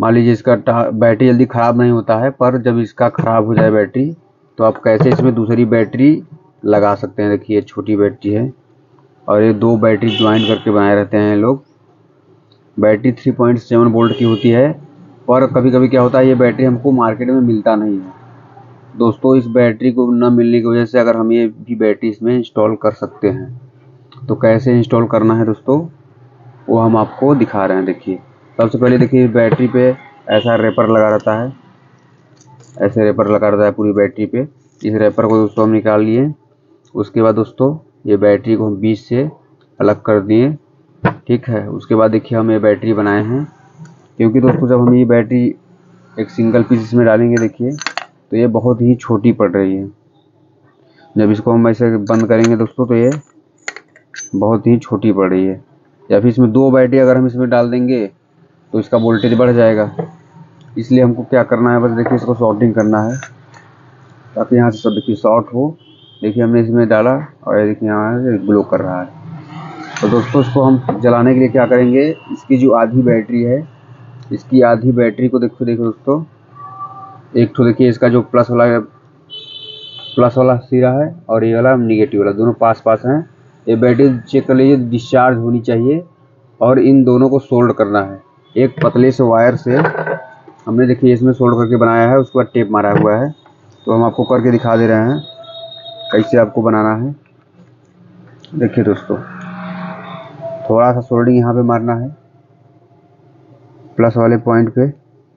मान लीजिए इसका बैटरी जल्दी ख़राब नहीं होता है, पर जब इसका ख़राब हो जाए बैटरी तो आप कैसे इसमें दूसरी बैटरी लगा सकते हैं। देखिए छोटी बैटरी है और ये 2 बैटरी ज्वाइन करके बनाए रहते हैं लोग। बैटरी 3.7 वोल्ट की होती है, पर कभी कभी क्या होता है ये बैटरी हमको मार्केट में मिलता नहीं है दोस्तों। इस बैटरी को न मिलने की वजह से अगर हम ये भी बैटरी इसमें इंस्टॉल कर सकते हैं। तो कैसे इंस्टॉल करना है दोस्तों वो हम आपको दिखा रहे हैं। देखिए सबसे पहले देखिए बैटरी पे ऐसा रेपर लगा रहता है, ऐसे रेपर लगा रहता है पूरी बैटरी पे। इस रेपर को दोस्तों हम निकाल लिए। उसके बाद दोस्तों ये बैटरी को हम बीच से अलग कर दिए, ठीक है। उसके बाद देखिए हम ये बैटरी बनाए हैं, क्योंकि दोस्तों जब हम ये बैटरी एक सिंगल पीस इसमें डालेंगे देखिए तो ये बहुत ही छोटी पड़ रही है। जब इसको हम ऐसे बंद करेंगे दोस्तों तो ये बहुत ही छोटी पड़ रही है। या फिर इसमें 2 बैटरी अगर हम इसमें डाल देंगे तो इसका वोल्टेज बढ़ जाएगा। इसलिए हमको क्या करना है, बस देखिए इसको शॉर्टिंग करना है ताकि यहाँ से सब देखिए शॉर्ट हो। देखिए हमने इसमें डाला और ये देखिए यहाँ से ग्लो कर रहा है। तो दोस्तों इसको हम जलाने के लिए क्या करेंगे, इसकी जो आधी बैटरी है, इसकी आधी बैटरी को देखो दोस्तों, एक तो देखिए इसका जो प्लस वाला सिरा है और ये वाला निगेटिव वाला, दोनों पास पास हैं। ये बैटरी चेक कर लीजिए डिस्चार्ज होनी चाहिए और इन दोनों को सोल्ड करना है एक पतले से वायर से। हमने देखिए इसमें सोल्ड करके बनाया है, उसके बाद टेप मारा हुआ है। तो हम आपको करके दिखा दे रहे हैं कैसे आपको बनाना है। देखिए दोस्तों थोड़ा सा सोल्डिंग यहाँ पे मारना है प्लस वाले पॉइंट पे,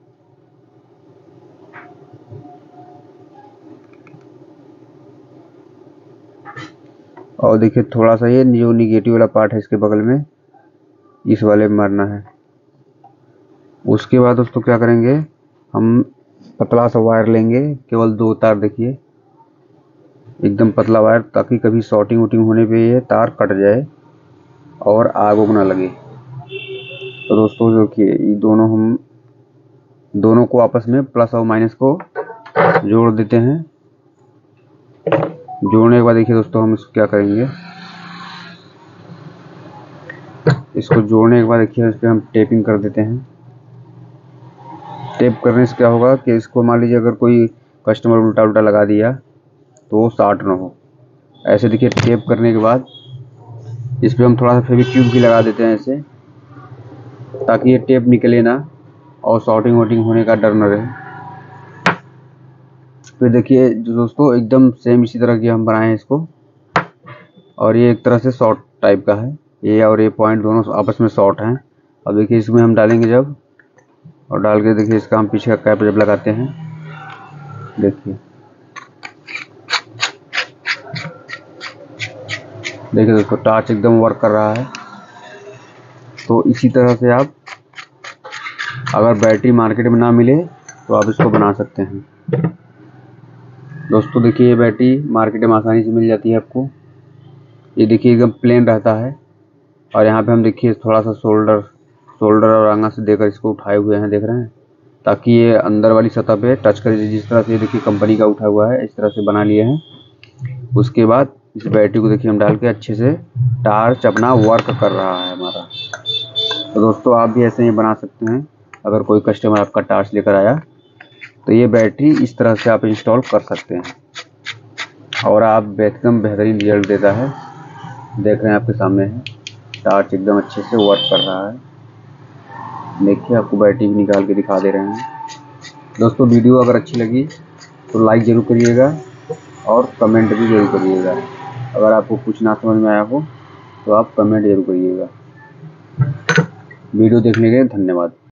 और देखिए थोड़ा सा ये जो निगेटिव वाला पार्ट है इसके बगल में, इस वाले में मारना है। उसके बाद दोस्तों क्या करेंगे, हम पतला सा वायर लेंगे, केवल 2 तार, देखिए एकदम पतला वायर, ताकि कभी शॉर्टिंग वोटिंग होने पे ये तार कट जाए और आग उग ना लगे। तो दोस्तों देखिए ये दोनों को आपस में प्लस और माइनस को जोड़ देते हैं। जोड़ने के बाद देखिए दोस्तों हम इसको क्या करेंगे, इसको जोड़ने के बाद देखिए इस पर हम टेपिंग कर देते हैं। टेप करने से क्या होगा कि इसको मान लीजिए अगर कोई कस्टमर उल्टा उल्टा लगा दिया तो वो शॉर्ट ना हो। ऐसे देखिए टेप करने के बाद इस पर हम थोड़ा सा फेविक्विक भी लगा देते हैं ऐसे, ताकि ये टेप निकले ना और शॉर्टिंग वोटिंग होने का डर न रहे। फिर देखिए दोस्तों एकदम सेम इसी तरह की हम बनाए हैं इसको, और ये एक तरह से शॉर्ट टाइप का है, ये और ये पॉइंट दोनों आपस में शॉर्ट हैं। अब देखिए इसमें हम डालेंगे जब, और डाल के देखिए इसका हम पीछे का कैप जब लगाते हैं, देखिए दोस्तों टॉर्च एकदम वर्क कर रहा है। तो इसी तरह से आप अगर बैटरी मार्केट में ना मिले तो आप इसको बना सकते हैं। दोस्तों देखिए ये बैटरी मार्केट में आसानी से मिल जाती है आपको। ये देखिए एकदम प्लेन रहता है, और यहाँ पे हम देखिए थोड़ा सा शोल्डर और आंगा से देकर इसको उठाए हुए हैं, देख रहे हैं, ताकि ये अंदर वाली सतह पे टच करे। जिस तरह से देखिए कंपनी का उठा हुआ है इस तरह से बना लिए हैं। उसके बाद इस बैटरी को देखिए हम डाल के अच्छे से टार्च अपना वर्क कर रहा है हमारा। तो दोस्तों आप भी ऐसे ही बना सकते हैं। अगर कोई कस्टमर आपका टार्च लेकर आया तो ये बैटरी इस तरह से आप इंस्टॉल कर सकते हैं और आप एकदम बेहतरीन रिजल्ट देता है। देख रहे हैं आपके सामने है, टार्च एकदम अच्छे से वर्क कर रहा है। देखिए आपको बैटरी भी निकाल के दिखा दे रहे हैं। दोस्तों वीडियो अगर अच्छी लगी तो लाइक ज़रूर करिएगा और कमेंट भी ज़रूर करिएगा। अगर आपको कुछ ना समझ में आया हो तो आप कमेंट ज़रूर करिएगा। वीडियो देखने के लिए धन्यवाद।